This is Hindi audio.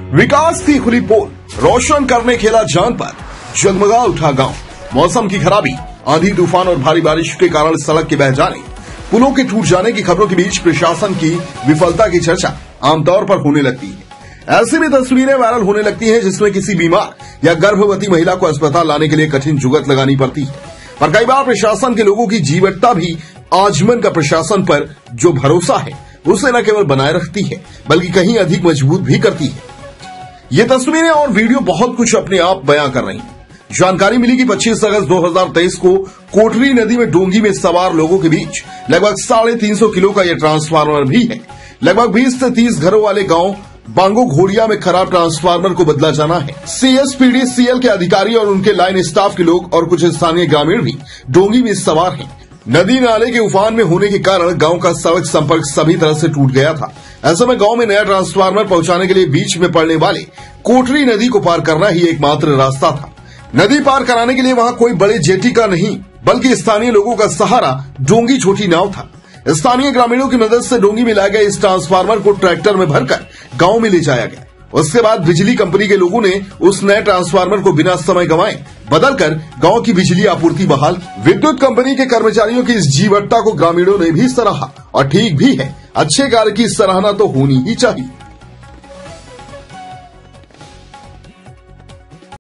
विकास थी खुली पोल, रोशन करने खेला जान पर, जगमगा उठा गांव। मौसम की खराबी, आंधी तूफान और भारी बारिश के कारण सड़क के बह जाने, पुलों के टूट जाने की खबरों के बीच प्रशासन की विफलता की चर्चा आमतौर पर होने लगती है। ऐसी भी तस्वीरें वायरल होने लगती हैं जिसमें किसी बीमार या गर्भवती महिला को अस्पताल लाने के लिए कठिन जुगत लगानी पड़ती है। पर कई बार प्रशासन के लोगों की जीवटता भी आजमन का प्रशासन पर जो भरोसा है उसे न केवल बनाए रखती है बल्कि कहीं अधिक मजबूत भी करती है। ये तस्वीरें और वीडियो बहुत कुछ अपने आप बयां कर रही हैं। जानकारी मिली कि 25 अगस्त 2023 को कोटरी नदी में डोंगी में सवार लोगों के बीच लगभग 350 किलो का यह ट्रांसफार्मर भी है। लगभग 20 से 30 घरों वाले गांव बांगो घोड़िया में खराब ट्रांसफार्मर को बदला जाना है। CSPDCL के अधिकारी और उनके लाइन स्टाफ के लोग और कुछ स्थानीय ग्रामीण भी डोंगी में सवार हैं। नदी नाले के उफान में होने के कारण गांव का सड़क संपर्क सभी तरह से टूट गया था। ऐसे में गांव में नया ट्रांसफार्मर पहुंचाने के लिए बीच में पड़ने वाले कोटरी नदी को पार करना ही एकमात्र रास्ता था। नदी पार कराने के लिए वहां कोई बड़े जेटी का नहीं बल्कि स्थानीय लोगों का सहारा डोंगी छोटी नाव था। स्थानीय ग्रामीणों की मदद से डोंगी में लाए गए इस ट्रांसफार्मर को ट्रैक्टर में भरकर गांव में ले जाया गया। उसके बाद बिजली कंपनी के लोगों ने उस नए ट्रांसफार्मर को बिना समय गंवाए बदलकर गांव की बिजली आपूर्ति बहाल की। विद्युत कंपनी के कर्मचारियों की इस जीवटता को ग्रामीणों ने भी सराहा और ठीक भी है। अच्छे कार्य की सराहना तो होनी ही चाहिए।